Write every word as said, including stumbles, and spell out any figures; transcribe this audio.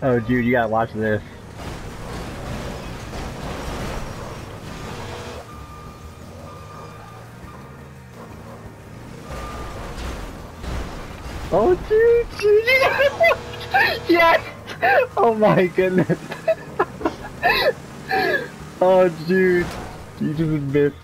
Oh, dude, you gotta watch this. Oh, dude, dude. Yes! Oh my goodness. Oh, dude. You just missed.